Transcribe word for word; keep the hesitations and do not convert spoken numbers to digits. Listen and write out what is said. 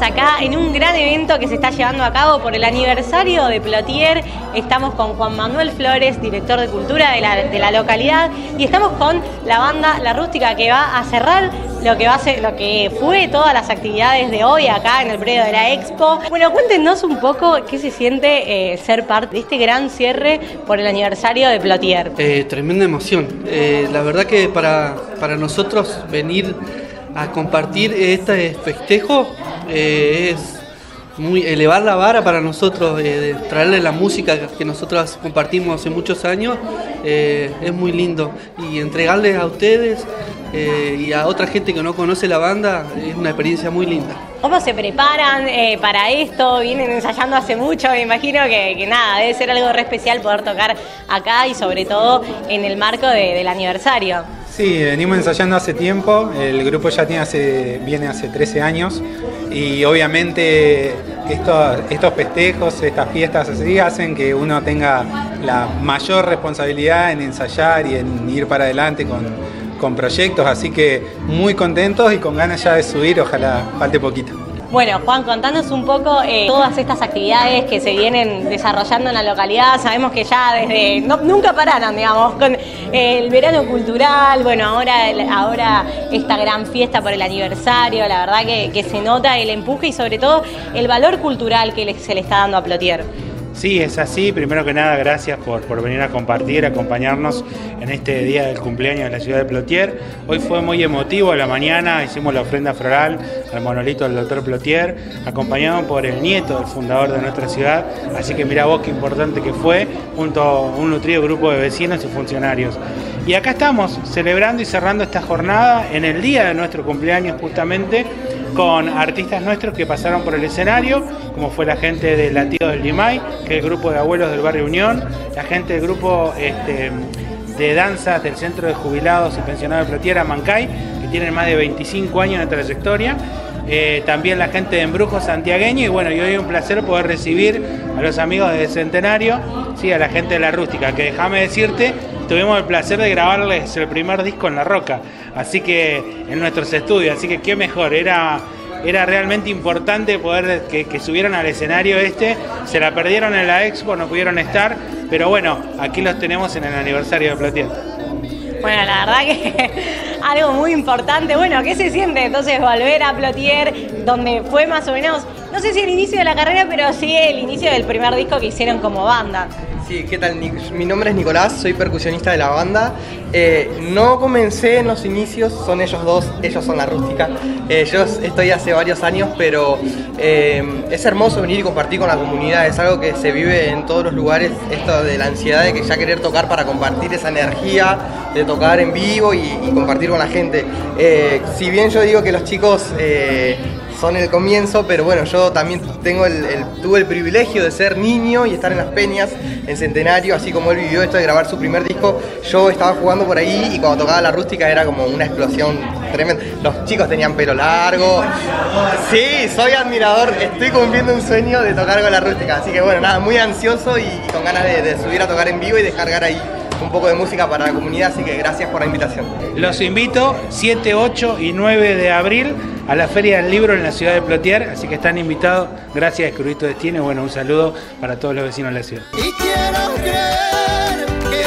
acá en un gran evento que se está llevando a cabo por el aniversario de Plotier. Estamos con Juan Manuel Flores, director de cultura de la, de la localidad, y estamos con la banda La Rústica, que va a cerrar lo que va a ser, lo que fue todas las actividades de hoy acá en el predio de la Expo. Bueno, cuéntenos un poco qué se siente eh, ser parte de este gran cierre por el aniversario de Plotier. Eh, tremenda emoción. Eh, la verdad que para, para nosotros venir a compartir este festejo eh, es muy elevar la vara para nosotros, eh, de traerle la música que nosotros compartimos hace muchos años, eh, es muy lindo, y entregarles a ustedes eh, y a otra gente que no conoce la banda es una experiencia muy linda. ¿Cómo se preparan eh, para esto? Vienen ensayando hace mucho, me imagino que, que nada, debe ser algo re especial poder tocar acá y sobre todo en el marco de, del aniversario. Sí, venimos ensayando hace tiempo, el grupo ya tiene hace, viene hace trece años y obviamente estos, estos festejos, estas fiestas así hacen que uno tenga la mayor responsabilidad en ensayar y en ir para adelante con, con proyectos, así que muy contentos y con ganas ya de subir, ojalá falte poquito. Bueno, Juan, contanos un poco eh, todas estas actividades que se vienen desarrollando en la localidad. Sabemos que ya desde, no, nunca pararon, digamos, con eh, el verano cultural, bueno, ahora, ahora esta gran fiesta por el aniversario, la verdad que, que se nota el empuje y sobre todo el valor cultural que le, se le está dando a Plotier. Sí, es así. Primero que nada, gracias por, por venir a compartir, acompañarnos en este día del cumpleaños de la ciudad de Plotier. Hoy fue muy emotivo, a la mañana hicimos la ofrenda floral al monolito del doctor Plotier, acompañado por el nieto del fundador de nuestra ciudad, así que mirá vos qué importante que fue, junto a un nutrido grupo de vecinos y funcionarios. Y acá estamos, celebrando y cerrando esta jornada en el día de nuestro cumpleaños justamente, con artistas nuestros que pasaron por el escenario, como fue la gente de Latidos del Limay, que es el grupo de abuelos del barrio Unión, la gente del grupo este, de danzas del Centro de Jubilados y Pensionados de Plotier, Amancay, que tienen más de veinticinco años de trayectoria, eh, también la gente de Embrujo santiagueño, y bueno, y hoy es un placer poder recibir a los amigos de Centenario, sí, a la gente de La Rústica, que déjame decirte, tuvimos el placer de grabarles el primer disco en La Roca, así que en nuestros estudios, así que qué mejor, era, era realmente importante poder que, que subieran al escenario este, se la perdieron en la Expo, no pudieron estar, pero bueno, aquí los tenemos en el aniversario de Plotier. Bueno, la verdad que algo muy importante. Bueno, ¿qué se siente entonces volver a Plotier, donde fue más o menos, no sé si el inicio de la carrera, pero sí el inicio del primer disco que hicieron como banda? Sí, ¿qué tal? Mi nombre es Nicolás, soy percusionista de la banda. Eh, no comencé en los inicios, son ellos dos, ellos son La Rústica. Eh, yo estoy hace varios años, pero eh, es hermoso venir y compartir con la comunidad. Es algo que se vive en todos los lugares, esto de la ansiedad de que ya querer tocar para compartir esa energía, de tocar en vivo y, y compartir con la gente. Eh, si bien yo digo que los chicos Eh, son el comienzo, pero bueno, yo también tengo el, el, tuve el privilegio de ser niño y estar en las peñas, en Centenario, así como él vivió esto de grabar su primer disco. Yo estaba jugando por ahí y cuando tocaba La Rústica era como una explosión tremenda. Los chicos tenían pelo largo. Sí, soy admirador, estoy cumpliendo un sueño de tocar con La Rústica, así que bueno, nada, muy ansioso y, y con ganas de, de subir a tocar en vivo y descargar ahí un poco de música para la comunidad, así que gracias por la invitación. Los invito siete, ocho y nueve de abril a la Feria del Libro en la ciudad de Plotier, así que están invitados. Gracias, Escurrito Destino, y bueno, un saludo para todos los vecinos de la ciudad. Y quiero creer que